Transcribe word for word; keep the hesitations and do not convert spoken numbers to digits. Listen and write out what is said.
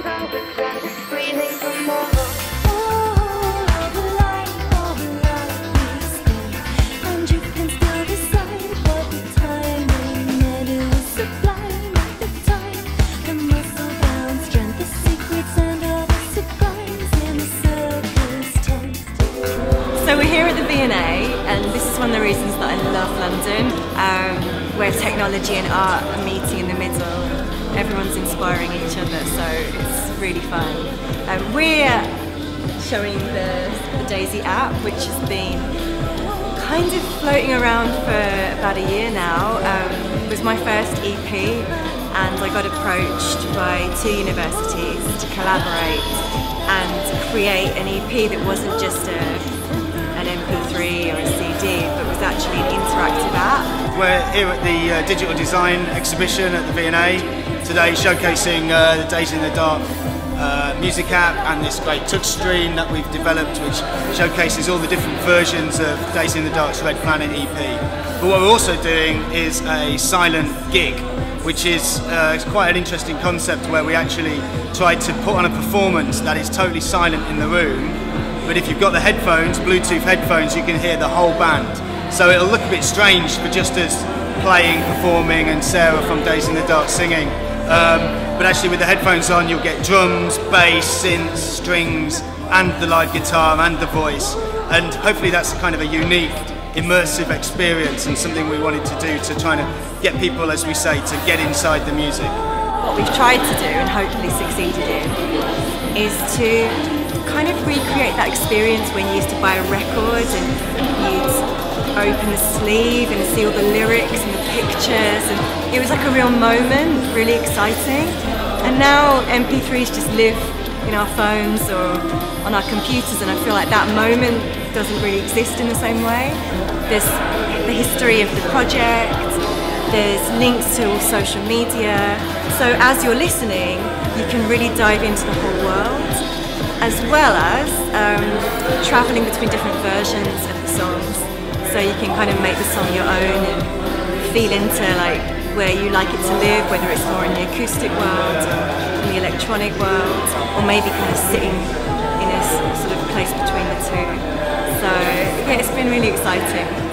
So we're here at the V and A, and this is one of the reasons that I love London, um, where technology and art are meeting in the middle. Everyone's inspiring each other, so it's really fun. Um, we're showing the, the Daisy app, which has been kind of floating around for about a year now. Um, it was my first E P, and I got approached by two universities to collaborate and create an E P that wasn't just a an M P three or a C D, but was actually an interactive app. We're here at the uh, Digital Design exhibition at the V and A today, showcasing uh, the Days in the Dark uh, music app and this great touch screen that we've developed, which showcases all the different versions of Days in the Dark's Red Planet E P. But what we're also doing is a silent gig, which is uh, quite an interesting concept, where we actually try to put on a performance that is totally silent in the room. But if you've got the headphones, Bluetooth headphones, you can hear the whole band. So it'll look a bit strange for just us playing, performing, and Sarah from Days in the Dark singing. Um, but actually with the headphones on, you'll get drums, bass, synths, strings, and the live guitar and the voice. And hopefully that's kind of a unique, immersive experience, and something we wanted to do to try to get people, as we say, to get inside the music. What we've tried to do, and hopefully succeeded in, is to kind of recreate that experience when you used to buy a record and you'd open the sleeve and see all the lyrics and the pictures, and it was like a real moment, really exciting. And now M P threes just live in our phones or on our computers, and I feel like that moment doesn't really exist in the same way. There's the history of the project, there's links to all social media, so as you're listening you can really dive into the whole world, as well as um, travelling between different versions of the songs, so you can kind of make the song your own and feel into like where you like it to live, whether it's more in the acoustic world or in the electronic world, or maybe kind of sitting in a sort of place between the two. So yeah, it's been really exciting.